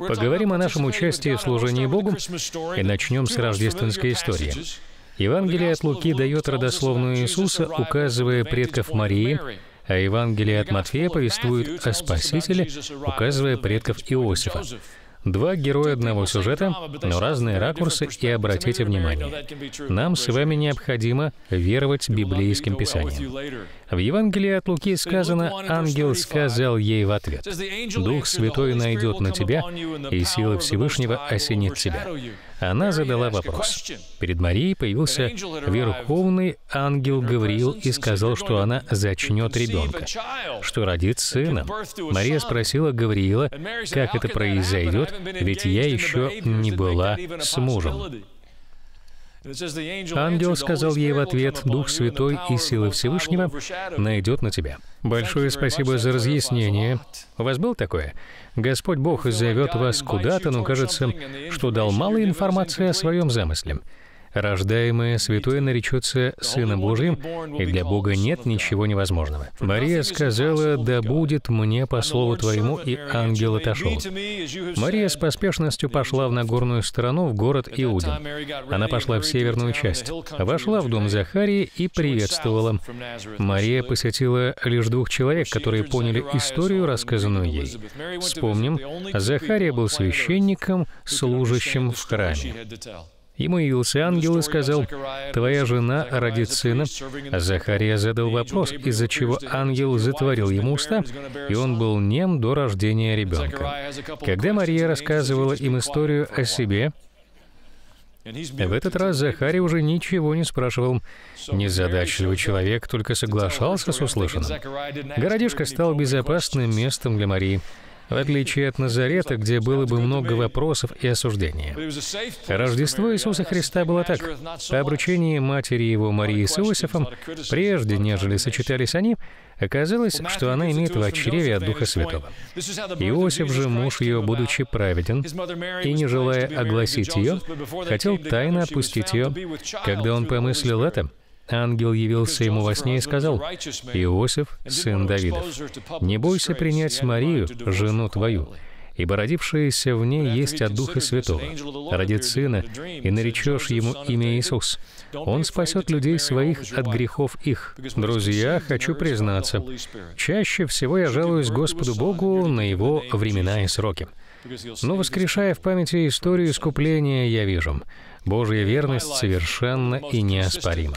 Поговорим о нашем участии в служении Богу и начнем с рождественской истории. Евангелие от Луки дает родословную Иисуса, указывая предков Марии, а Евангелие от Матфея повествует о Спасителе, указывая предков Иосифа. Два героя одного сюжета, но разные ракурсы, и обратите внимание. Нам с вами необходимо веровать библейским писаниям. В Евангелии от Луки сказано: «Ангел сказал ей в ответ: Дух Святой найдет на тебя, и сила Всевышнего осенит тебя». Она задала вопрос. Перед Марией появился верховный ангел Гавриил и сказал, что она зачнет ребенка, что родит сына. Мария спросила Гавриила, как это произойдет, ведь я еще не была с мужем. Ангел сказал ей в ответ: «Дух Святой и сила Всевышнего найдет на тебя». Большое спасибо за разъяснение. У вас было такое? Господь Бог зовет вас куда-то, но кажется, что дал мало информации о своем замысле. Рождаемое святое наречется Сыном Божьим, и для Бога нет ничего невозможного. Мария сказала: «Да будет мне по слову твоему», и ангел отошел. Мария с поспешностью пошла в Нагорную сторону, в город Иудин. Она пошла в северную часть, вошла в дом Захарии и приветствовала. Мария посетила лишь двух человек, которые поняли историю, рассказанную ей. Вспомним, Захария был священником, служащим в храме. Ему явился ангел и сказал: «Твоя жена родит сына». А Захария задал вопрос, из-за чего ангел затворил ему уста, и он был нем до рождения ребенка. Когда Мария рассказывала им историю о себе, в этот раз Захария уже ничего не спрашивал. Незадачливый человек только соглашался с услышанным. Городишко стал безопасным местом для Марии, в отличие от Назарета, где было бы много вопросов и осуждения. Рождество Иисуса Христа было так. По обручении матери его Марии с Иосифом, прежде нежели сочетались они, оказалось, что она имеет в чреве от Духа Святого. Иосиф же, муж ее, будучи праведен, и не желая огласить ее, хотел тайно отпустить ее. Когда он помыслил это, ангел явился ему во сне и сказал: «Иосиф, сын Давидов, не бойся принять Марию, жену твою, ибо родившаяся в ней есть от Духа Святого. Родит сына, и наречешь ему имя Иисус. Он спасет людей своих от грехов их». Друзья, хочу признаться, чаще всего я жалуюсь Господу Богу на Его времена и сроки. Но, воскрешая в памяти историю искупления, я вижу: Божья верность совершенна и неоспорима.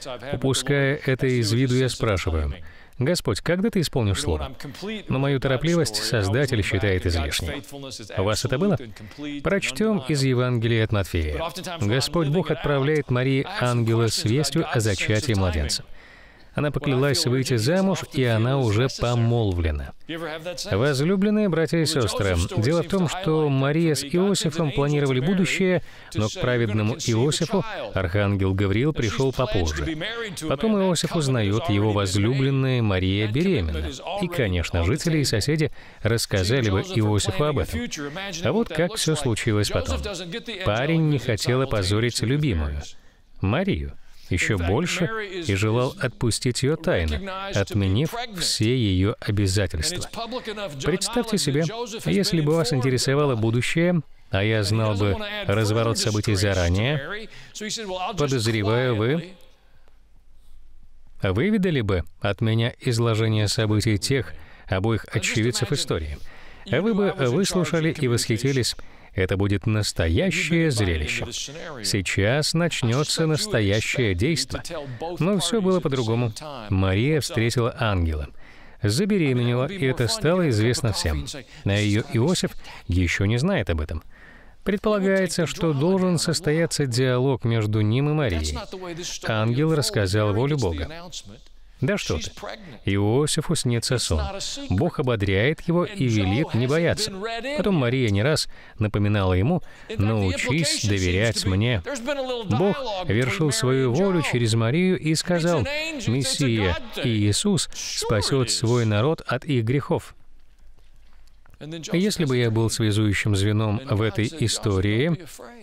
Упуская это из виду, я спрашиваю: «Господь, когда Ты исполнишь Слово?» Но мою торопливость Создатель считает излишней. У вас это было? Прочтем из Евангелия от Матфея. Господь Бог отправляет Марии ангела с вестью о зачатии младенца. Она поклялась выйти замуж, и она уже помолвлена. Возлюбленные братья и сестры, дело в том, что Мария с Иосифом планировали будущее, но к праведному Иосифу архангел Гавриил пришел попозже. Потом Иосиф узнает, его возлюбленная Мария беременна. И, конечно, жители и соседи рассказали бы Иосифу об этом. А вот как все случилось потом. Парень не хотел опозорить любимую, Марию, еще больше, и желал отпустить ее тайно, отменив все ее обязательства. Представьте себе, если бы вас интересовало будущее, а я знал бы разворот событий заранее, подозреваю, вы выведали бы от меня изложение событий тех обоих очевидцев истории. А вы бы выслушали и восхитились. Это будет настоящее зрелище. Сейчас начнется настоящее действо. Но все было по-другому. Мария встретила ангела, забеременела, и это стало известно всем. А ее Иосиф еще не знает об этом. Предполагается, что должен состояться диалог между ним и Марией. Ангел рассказал волю Бога. Да что ты. Иосифу снится сон. Бог ободряет его и велит не бояться. Потом Мария не раз напоминала ему: «Научись доверять мне». Бог вершил свою волю через Марию и сказал: «Мессия и Иисус спасет свой народ от их грехов». Если бы я был связующим звеном в этой истории,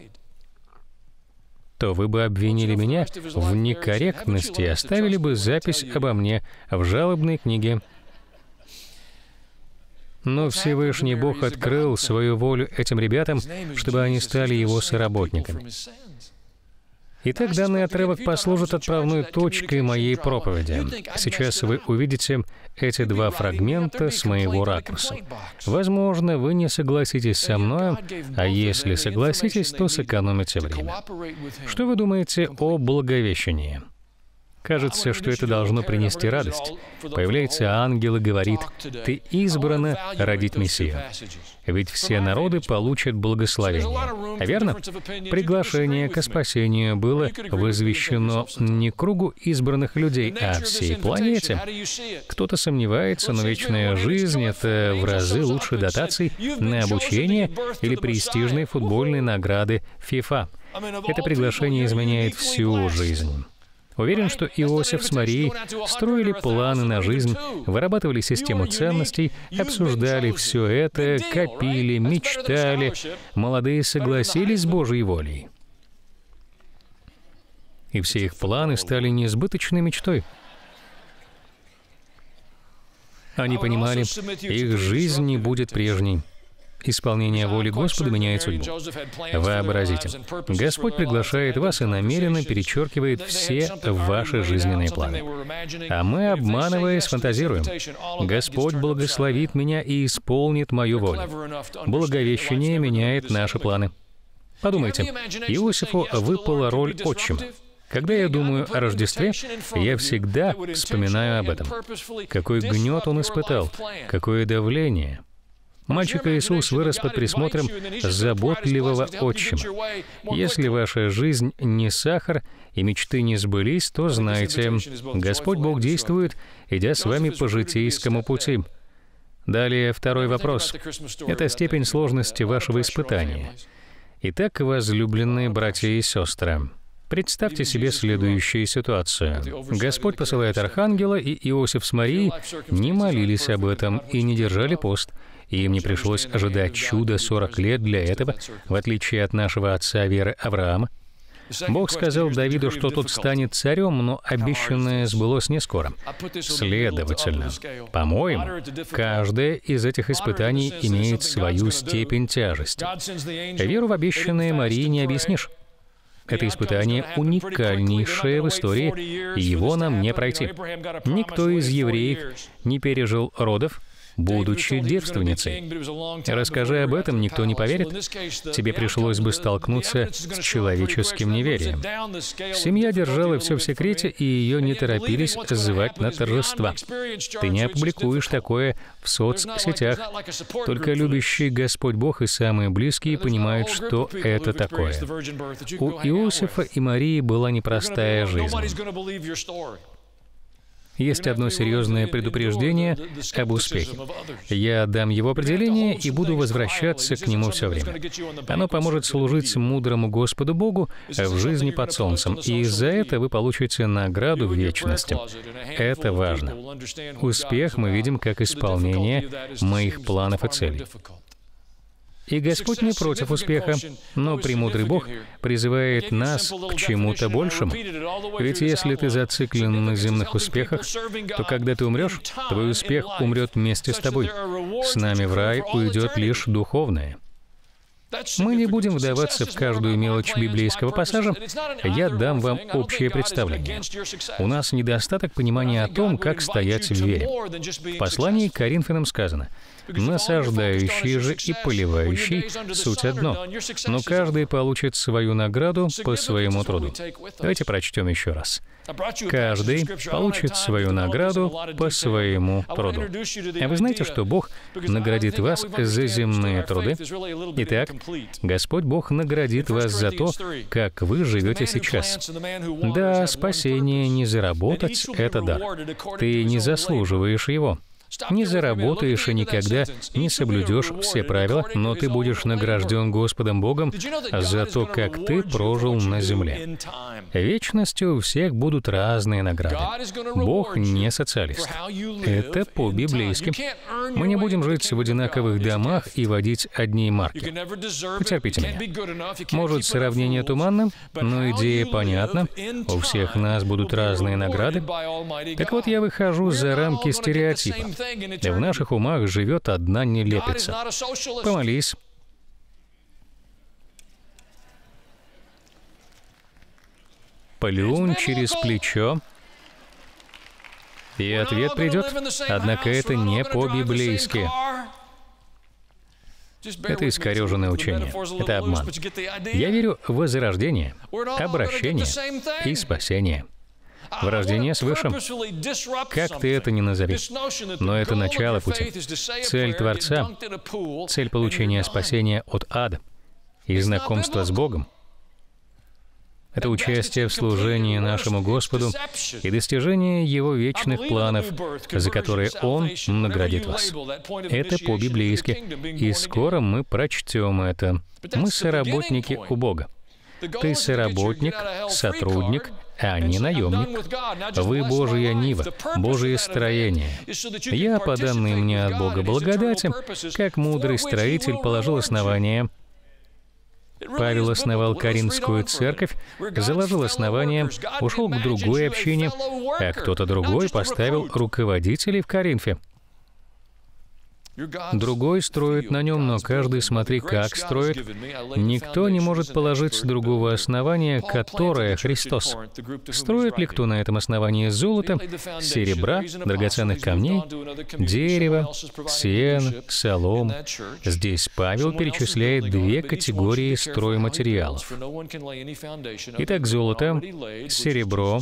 то вы бы обвинили меня в некорректности и оставили бы запись обо мне в жалобной книге. Но Всевышний Бог открыл свою волю этим ребятам, чтобы они стали Его соработниками. Итак, данный отрывок послужит отправной точкой моей проповеди. Сейчас вы увидите эти два фрагмента с моего ракурса. Возможно, вы не согласитесь со мной, а если согласитесь, то сэкономите время. Что вы думаете о Благовещении? Кажется, что это должно принести радость. Появляется ангел и говорит: «Ты избрана родить Мессию». Ведь все народы получат благословение. Верно? Приглашение к спасению было возвещено не кругу избранных людей, а всей планете. Кто-то сомневается, но вечная жизнь — это в разы лучше дотаций на обучение или престижной футбольной награды FIFA. Это приглашение изменяет всю жизнь. Уверен, что Иосиф с Марией строили планы на жизнь, вырабатывали систему ценностей, обсуждали все это, копили, мечтали. Молодые согласились с Божьей волей. И все их планы стали несбыточной мечтой. Они понимали, их жизнь не будет прежней. Исполнение воли Господа меняет судьбу. Вообразите, Господь приглашает вас и намеренно перечеркивает все ваши жизненные планы. А мы, обманываясь, фантазируем: Господь благословит меня и исполнит мою волю. Благовещение меняет наши планы. Подумайте, Иосифу выпала роль отчима. Когда я думаю о Рождестве, я всегда вспоминаю об этом. Какой гнет он испытал, какое давление. Мальчик Иисус вырос под присмотром заботливого отчима. Если ваша жизнь не сахар и мечты не сбылись, то знайте, Господь Бог действует, идя с вами по житейскому пути. Далее второй вопрос. Это степень сложности вашего испытания. Итак, возлюбленные братья и сестры, представьте себе следующую ситуацию. Господь посылает архангела, и Иосиф с Марией не молились об этом и не держали пост. И им не пришлось ожидать чуда 40 лет для этого, в отличие от нашего отца веры Авраама. Бог сказал Давиду, что тот станет царем, но обещанное сбылось не скоро. Следовательно, по-моему, каждое из этих испытаний имеет свою степень тяжести. Веру в обещанное Марии не объяснишь. Это испытание уникальнейшее в истории, и его нам не пройти. Никто из евреев не пережил родов, будучи девственницей. Расскажи об этом, никто не поверит. Тебе пришлось бы столкнуться с человеческим неверием. Семья держала все в секрете, и ее не торопились звать на торжества. Ты не опубликуешь такое в соцсетях. Только любящий Господь Бог и самые близкие понимают, что это такое. У Иосифа и Марии была непростая жизнь. Есть одно серьезное предупреждение об успехе. Я дам его определение и буду возвращаться к нему все время. Оно поможет служить мудрому Господу Богу в жизни под солнцем, и за это вы получите награду в вечности. Это важно. Успех мы видим как исполнение моих планов и целей. И Господь не против успеха, но премудрый Бог призывает нас к чему-то большему. Ведь если ты зациклен на земных успехах, то когда ты умрешь, твой успех умрет вместе с тобой. С нами в рай уйдет лишь духовное. Мы не будем вдаваться в каждую мелочь библейского пассажа. Я дам вам общее представление. У нас недостаток понимания о том, как стоять в вере. В послании к Коринфянам сказано: «Насаждающий же и поливающий — суть одно, но каждый получит свою награду по своему труду». Давайте прочтем еще раз. Каждый получит свою награду по своему труду. А вы знаете, что Бог наградит вас за земные труды? Итак, Господь Бог наградит вас за то, как вы живете сейчас. Да, спасение не заработать — это дар. Ты не заслуживаешь его. Не заработаешь и никогда не соблюдешь все правила, но ты будешь награжден Господом Богом за то, как ты прожил на земле. Вечностью у всех будут разные награды. Бог не социалист. Это по-библейски. Мы не будем жить в одинаковых домах и водить одни марки. Потерпите меня. Может, сравнение туманно, но идея понятна. У всех нас будут разные награды. Так вот, я выхожу за рамки стереотипа. В наших умах живет одна нелепица. Помолись. Плюнь через плечо, и ответ придет. Однако это не по-библейски. Это искореженное учение. Это обман. Я верю в возрождение, обращение и спасение. В рождение свыше. Как ты это ни назови. Но это начало пути. Цель Творца, цель получения спасения от ада и знакомства с Богом — это участие в служении нашему Господу и достижение Его вечных планов, за которые Он наградит вас. Это по-библейски, и скоро мы прочтем это. Мы соработники у Бога. Ты соработник, сотрудник, а не наемник. Вы Божья нива, Божье строение. Я, по данной мне от Бога благодати, как мудрый строитель, положил основание. Павел основал Коринфскую церковь, заложил основание, ушел к другой общине, а кто-то другой поставил руководителей в Коринфе. Другой строит на нем, но каждый смотри, как строит. Никто не может положить другого основания, которое Христос. Строит ли кто на этом основании золота, серебра, драгоценных камней, дерева, сена, солом? Здесь Павел перечисляет две категории стройматериалов. Итак, золото, серебро,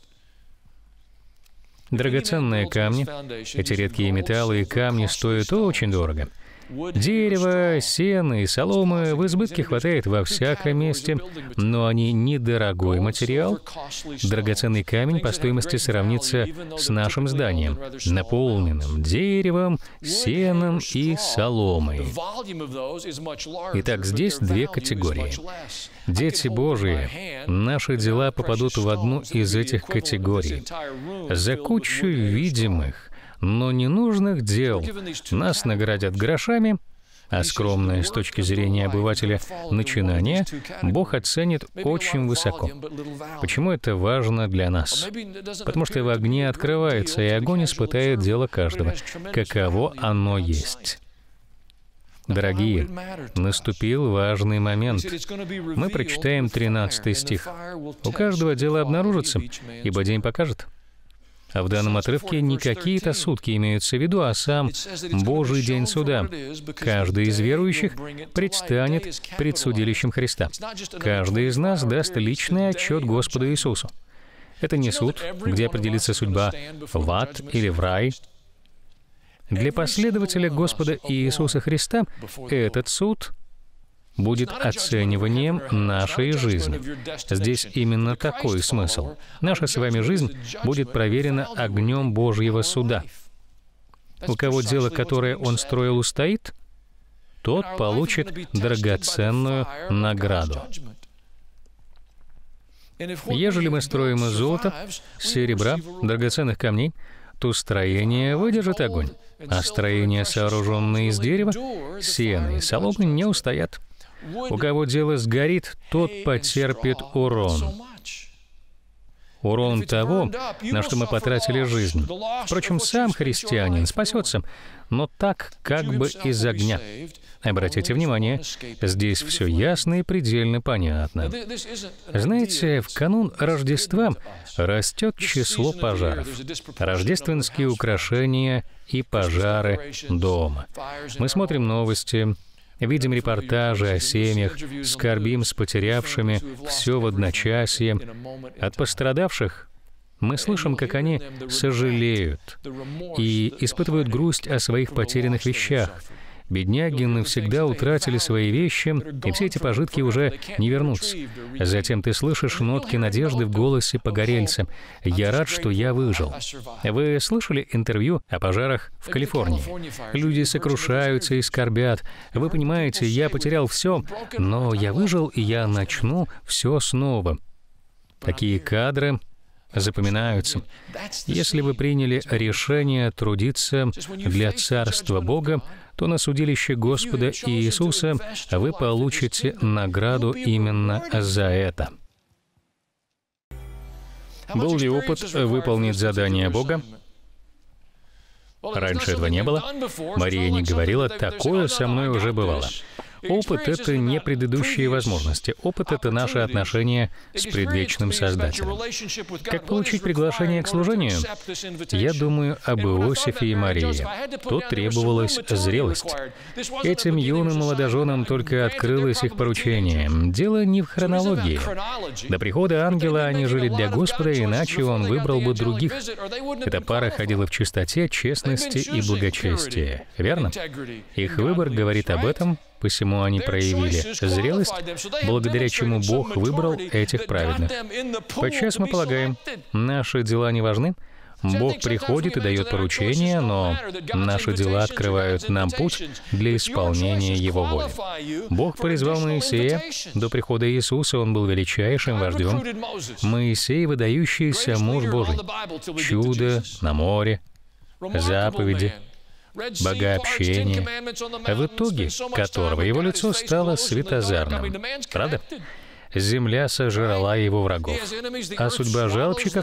драгоценные камни. Эти редкие металлы и камни стоят очень дорого. Дерево, сено и соломы в избытке хватает во всяком месте, но они недорогой материал. Драгоценный камень по стоимости сравнится с нашим зданием, наполненным деревом, сеном и соломой. Итак, здесь две категории. Дети Божии, наши дела попадут в одну из этих категорий. За кучу видимых, но ненужных дел нас наградят грошами, а скромное с точки зрения обывателя начинание Бог оценит очень высоко. Почему это важно для нас? Потому что в огне открывается, и огонь испытает дело каждого, каково оно есть. Дорогие, наступил важный момент. Мы прочитаем 13 стих. «У каждого дело обнаружится, ибо день покажет». А в данном отрывке не какие-то сутки имеются в виду, а сам Божий день суда. Каждый из верующих предстанет пред судилищем Христа. Каждый из нас даст личный отчет Господу Иисусу. Это не суд, где определится судьба в ад или в рай. Для последователя Господа Иисуса Христа этот суд будет оцениванием нашей жизни. Здесь именно такой смысл. Наша с вами жизнь будет проверена огнем Божьего суда. У кого дело, которое он строил, устоит, тот получит драгоценную награду. Ежели мы строим из золота, серебра, драгоценных камней, то строение выдержит огонь, а строения, сооруженные из дерева, сена и соломы, не устоят. У кого дело сгорит, тот потерпит урон. Урон того, на что мы потратили жизнь. Впрочем, сам христианин спасется, но так, как бы из огня. Обратите внимание, здесь все ясно и предельно понятно. Знаете, в канун Рождества растет число пожаров. Рождественские украшения и пожары дома. Мы смотрим новости, видим репортажи о семьях, скорбим с потерявшими все в одночасье. От пострадавших мы слышим, как они сожалеют и испытывают грусть о своих потерянных вещах. Бедняги навсегда утратили свои вещи, и все эти пожитки уже не вернутся. Затем ты слышишь нотки надежды в голосе погорельца. «Я рад, что я выжил». Вы слышали интервью о пожарах в Калифорнии? Люди сокрушаются и скорбят. Вы понимаете, я потерял все, но я выжил, и я начну все снова. Такие кадры запоминаются. Если вы приняли решение трудиться для Царства Бога, то на судилище Господа Иисуса вы получите награду именно за это. Был ли опыт выполнить задание Бога? Раньше этого не было. Мария не говорила: «Такое со мной уже бывало». Опыт — это не предыдущие возможности. Опыт — это наше отношение с предвечным Создателем. Как получить приглашение к служению? Я думаю об Иосифе и Марии. Тут требовалась зрелость. Этим юным молодоженам только открылось их поручение. Дело не в хронологии. До прихода ангела они жили для Господа, иначе он выбрал бы других. Эта пара ходила в чистоте, честности и благочестии. Верно? Их выбор говорит об этом. Посему они проявили зрелость, благодаря чему Бог выбрал этих праведных. Подчас мы полагаем, наши дела не важны. Бог приходит и дает поручения, но наши дела открывают нам путь для исполнения Его воли. Бог призвал Моисея. До прихода Иисуса он был величайшим вождем. Моисей — выдающийся муж Божий. Чудо на море, заповеди, богообщение, в итоге которого его лицо стало светозарным. Правда? Земля сожрала его врагов. А судьба жалобщиков?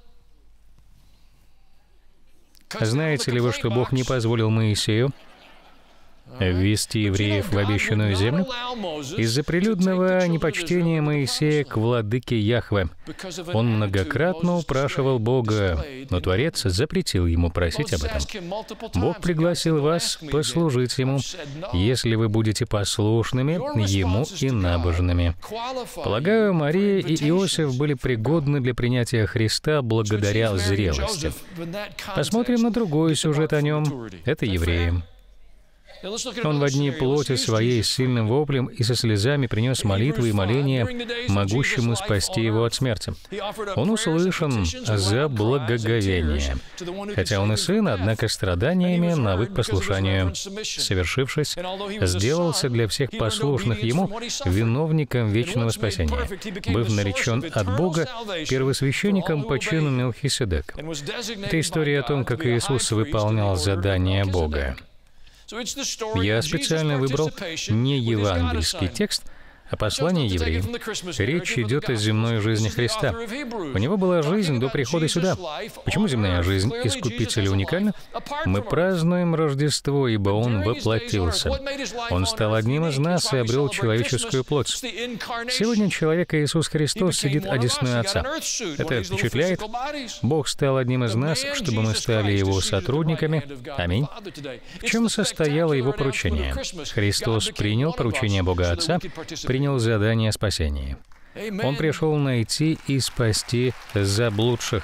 Знаете ли вы, что Бог не позволил Моисею ввести евреев в обещанную землю? Из-за прилюдного непочтения Моисея к владыке Яхве. Он многократно упрашивал Бога, но Творец запретил ему просить об этом. Бог пригласил вас послужить Ему, если вы будете послушными Ему и набожными. Полагаю, Мария и Иосиф были пригодны для принятия Христа благодаря зрелости. Посмотрим на другой сюжет о нем. Это евреи. Он в одни плоти своей с сильным воплем и со слезами принес молитвы и моления, могущему спасти его от смерти. Он услышан за благоговение. Хотя он и сын, однако страданиями навык к послушанию. Совершившись, сделался для всех послушных ему виновником вечного спасения, быв наречен от Бога первосвященником по чину Мелхиседек. Это история о том, как Иисус выполнял задание Бога. Я специально выбрал не евангельский текст, а послание евреям. Речь идет о земной жизни Христа. У него была жизнь до прихода сюда. Почему земная жизнь Искупителя уникальна? Мы празднуем Рождество, ибо Он воплотился. Он стал одним из нас и обрел человеческую плоть. Сегодня человек Иисус Христос сидит одесную Отца. Это впечатляет. Бог стал одним из нас, чтобы мы стали Его сотрудниками. Аминь. В чем состояло Его поручение? Христос принял поручение Бога Отца, принял задание спасения. Он пришел найти и спасти заблудших.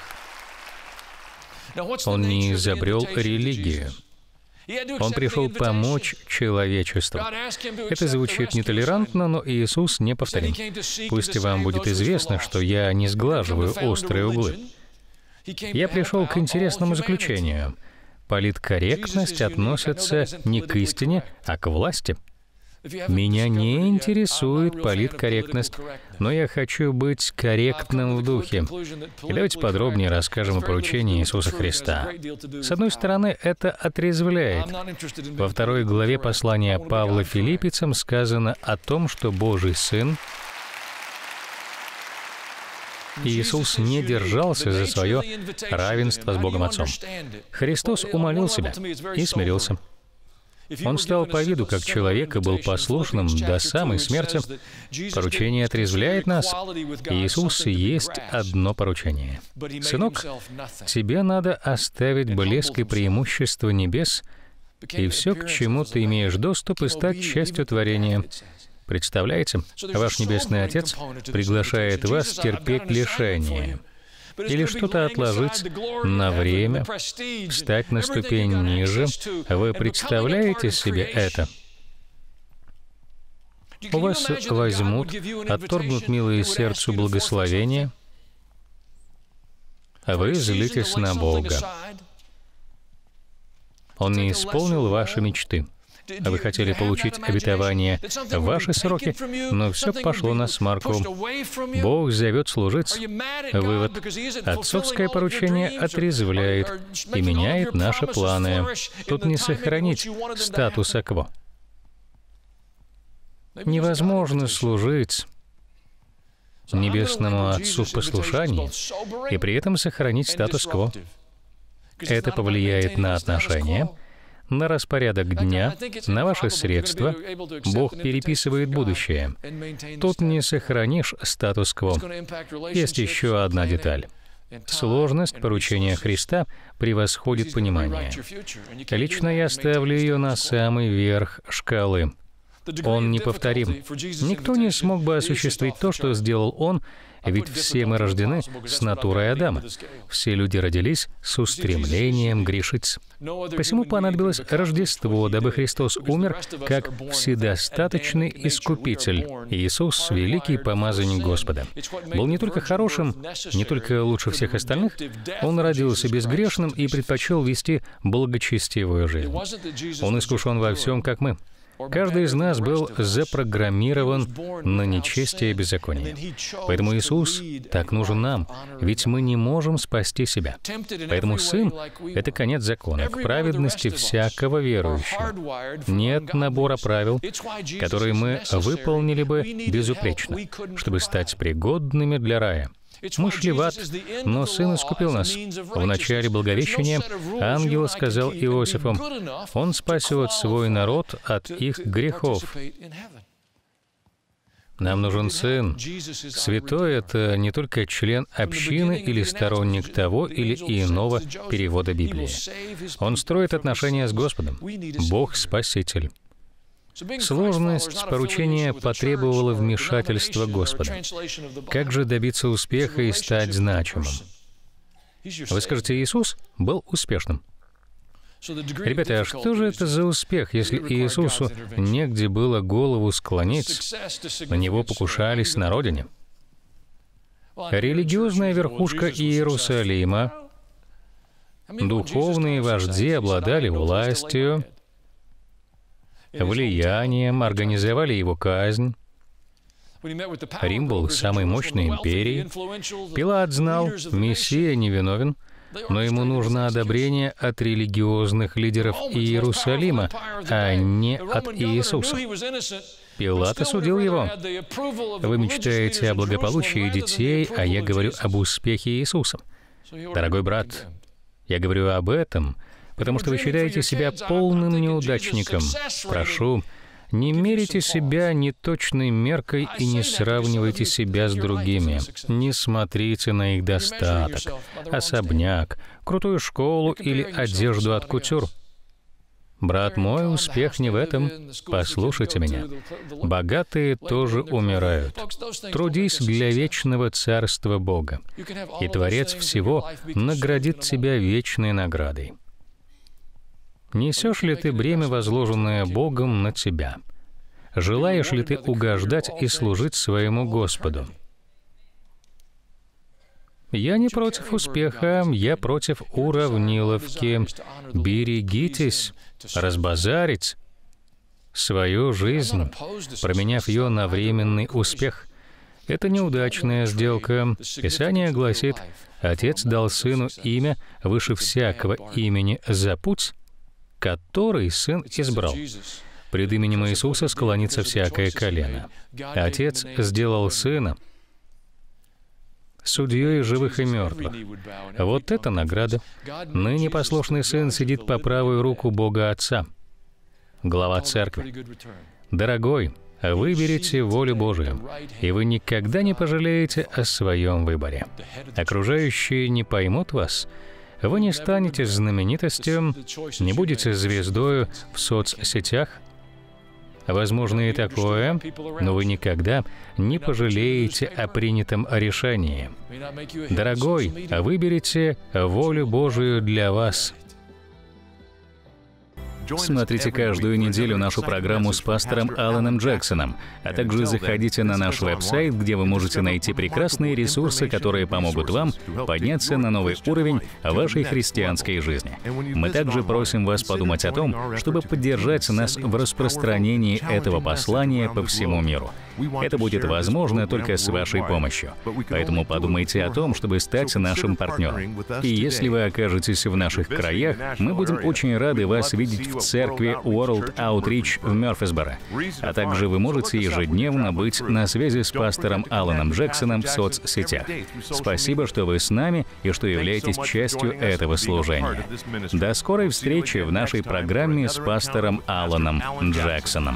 Он не изобрел религию. Он пришел помочь человечеству. Это звучит нетолерантно, но Иисус неповторим. Пусть вам будет известно, что я не сглаживаю острые углы. Я пришел к интересному заключению. Политкорректность относится не к истине, а к власти. Меня не интересует политкорректность, но я хочу быть корректным в духе. И давайте подробнее расскажем о поручении Иисуса Христа. С одной стороны, это отрезвляет. Во 2 главе послания Павла Филиппийцам сказано о том, что Божий Сын Иисус не держался за свое равенство с Богом Отцом. Христос умолил себя и смирился. Он стал по виду как человек и был послушным до самой смерти. Поручение отрезвляет нас. Иисус есть одно поручение. Сынок, тебе надо оставить блеск и преимущество небес и все, к чему ты имеешь доступ, и стать частью творения. Представляете, ваш Небесный Отец приглашает вас терпеть лишение или что-то отложить на время, встать на ступень ниже. Вы представляете себе это? У вас возьмут, отторгнут милые сердцу благословения, а вы злитесь на Бога. Он не исполнил ваши мечты. Вы хотели получить обетование в ваши сроки, но все пошло насмарку. Бог зовет служить. Вывод. Отцовское поручение отрезвляет и меняет наши планы. Тут не сохранить статуса кво. Невозможно служить Небесному Отцу в послушании и при этом сохранить статус-кво. Это повлияет на отношения, на распорядок дня, на ваши средства. Бог переписывает будущее. Тут не сохранишь статус-кво. Есть еще одна деталь. Сложность поручения Христа превосходит понимание. Лично я ставлю ее на самый верх шкалы. Он неповторим. Никто не смог бы осуществить то, что сделал Он, ведь все мы рождены с натурой Адама. Все люди родились с устремлением грешить. Посему понадобилось Рождество, дабы Христос умер как вседостаточный Искупитель. Иисус, великий помазанник Господа, был не только хорошим, не только лучше всех остальных, Он родился безгрешным и предпочел вести благочестивую жизнь. Он искушен во всем, как мы. Каждый из нас был запрограммирован на нечестие и беззаконие. Поэтому Иисус так нужен нам, ведь мы не можем спасти себя. Поэтому Сын — это конец закона, к праведности всякого верующего. Нет набора правил, которые мы выполнили бы безупречно, чтобы стать пригодными для рая. Мы шли в ад, но Сын искупил нас. В начале Благовещения ангел сказал Иосифу: «Он спасет свой народ от их грехов». Нам нужен Сын. Святой — это не только член общины или сторонник того или иного перевода Библии. Он строит отношения с Господом. Бог — Спаситель. Сложность поручения потребовала вмешательства Господа. Как же добиться успеха и стать значимым? Вы скажете, Иисус был успешным. Ребята, а что же это за успех, если Иисусу негде было голову склонить, на Него покушались на родине? Религиозная верхушка Иерусалима, духовные вожди обладали властью, влиянием, организовали его казнь. Рим был самой мощной империей. Пилат знал, Мессия невиновен, но ему нужно одобрение от религиозных лидеров Иерусалима, а не от Иисуса. Пилат осудил его. Вы мечтаете о благополучии детей, а я говорю об успехе Иисуса. Дорогой брат, я говорю об этом, потому что вы считаете себя полным неудачником. Прошу, не мерите себя неточной меркой и не сравнивайте себя с другими. Не смотрите на их достаток, особняк, крутую школу или одежду от кутюр. Брат мой, успех не в этом. Послушайте меня. Богатые тоже умирают. Трудись для вечного царства Бога, и Творец всего наградит тебя вечной наградой. Несешь ли ты бремя, возложенное Богом на тебя? Желаешь ли ты угождать и служить своему Господу? Я не против успеха, я против уравниловки. Берегитесь разбазарить свою жизнь, променяв ее на временный успех. Это неудачная сделка. Писание гласит: «Отец дал Сыну имя выше всякого имени за путь, который Сын избрал. Пред именем Иисуса склонится всякое колено». Отец сделал Сына судьей живых и мертвых. Вот это награда. Ныне послушный Сын сидит по правую руку Бога Отца, глава Церкви. Дорогой, выберите волю Божию, и вы никогда не пожалеете о своем выборе. Окружающие не поймут вас. Вы не станете знаменитостью, не будете звездою в соцсетях. Возможно и такое, но вы никогда не пожалеете о принятом решении. Дорогой, выберите волю Божию для вас. Смотрите каждую неделю нашу программу с пастором Аланом Джексоном, а также заходите на наш веб-сайт, где вы можете найти прекрасные ресурсы, которые помогут вам подняться на новый уровень вашей христианской жизни. Мы также просим вас подумать о том, чтобы поддержать нас в распространении этого послания по всему миру. Это будет возможно только с вашей помощью. Поэтому подумайте о том, чтобы стать нашим партнером. И если вы окажетесь в наших краях, мы будем очень рады вас видеть в церкви World Outreach в Мёрфисборо. А также вы можете ежедневно быть на связи с пастором Аланом Джексоном в соцсетях. Спасибо, что вы с нами и что являетесь частью этого служения. До скорой встречи в нашей программе с пастором Аланом Джексоном.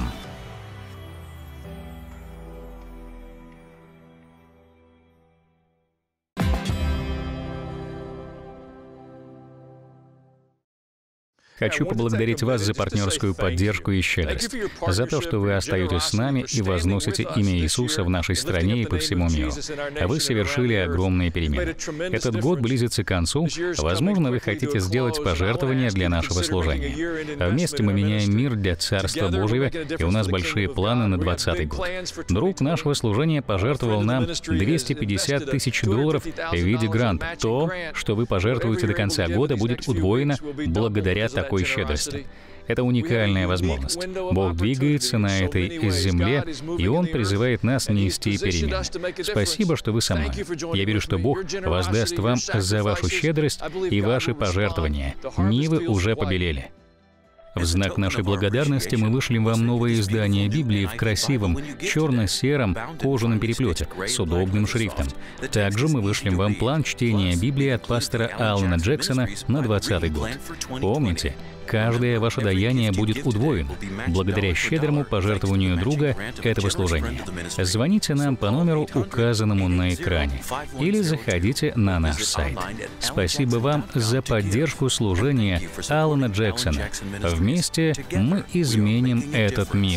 Хочу поблагодарить вас за партнерскую поддержку и щедрость, за то, что вы остаетесь с нами и возносите имя Иисуса в нашей стране и по всему миру. Вы совершили огромные перемены. Этот год близится к концу. Возможно, вы хотите сделать пожертвования для нашего служения. Вместе мы меняем мир для Царства Божьего, и у нас большие планы на 2020 год. Друг нашего служения пожертвовал нам $250 тысяч в виде гранта. То, что вы пожертвуете до конца года, будет удвоено благодаря такой щедрости. Это уникальная возможность. Бог двигается на этой земле, и Он призывает нас нести перемены. Спасибо, что вы со мной. Я верю, что Бог воздаст вам за вашу щедрость и ваши пожертвования. Нивы уже побелели. В знак нашей благодарности мы вышлем вам новое издание Библии в красивом черно-сером кожаном переплете с удобным шрифтом. Также мы вышлем вам план чтения Библии от пастора Алана Джексона на 2020 год. Помните, каждое ваше даяние будет удвоено благодаря щедрому пожертвованию друга этого служения. Звоните нам по номеру, указанному на экране, или заходите на наш сайт. Спасибо вам за поддержку служения Алана Джексона. Вместе мы изменим этот мир.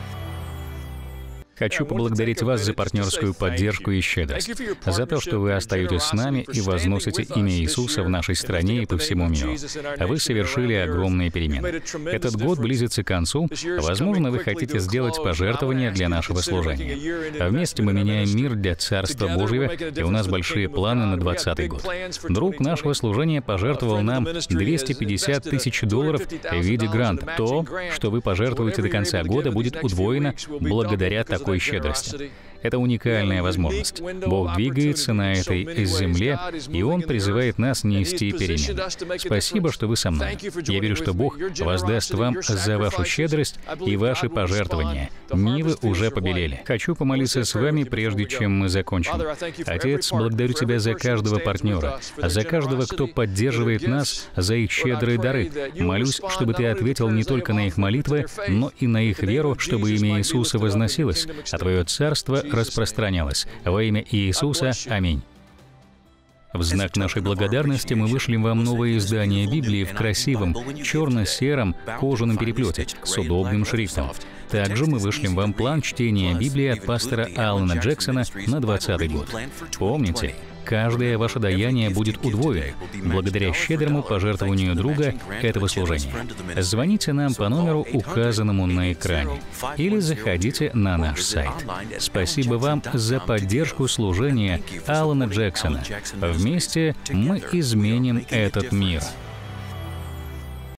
Хочу поблагодарить вас за партнерскую поддержку и щедрость, за то, что вы остаетесь с нами и возносите имя Иисуса в нашей стране и по всему миру. Вы совершили огромные перемены. Этот год близится к концу. Возможно, вы хотите сделать пожертвования для нашего служения. Вместе мы меняем мир для Царства Божьего, и у нас большие планы на 2020 год. Друг нашего служения пожертвовал нам $250 тысяч в виде гранта. То, что вы пожертвуете до конца года, будет удвоено благодаря такой щедрости. Это уникальная возможность. Бог двигается на этой земле, и Он призывает нас нести перемены. Спасибо, что вы со мной. Я верю, что Бог воздаст вам за вашу щедрость и ваши пожертвования. Нивы уже побелели. Хочу помолиться с вами, прежде чем мы закончим. Отец, благодарю Тебя за каждого партнера, за каждого, кто поддерживает нас, за их щедрые дары. Молюсь, чтобы Ты ответил не только на их молитвы, но и на их веру, чтобы имя Иисуса возносилось, а Твое Царство распространялось. Во имя Иисуса. Аминь. В знак нашей благодарности мы вышлем вам новое издание Библии в красивом черно-сером кожаном переплете с удобным шрифтом. Также мы вышлем вам план чтения Библии от пастора Алана Джексона на 2020 год. Помните, каждое ваше даяние будет удвоено благодаря щедрому пожертвованию друга этого служения. Звоните нам по номеру, указанному на экране, или заходите на наш сайт. Спасибо вам за поддержку служения Алана Джексона. Вместе мы изменим этот мир.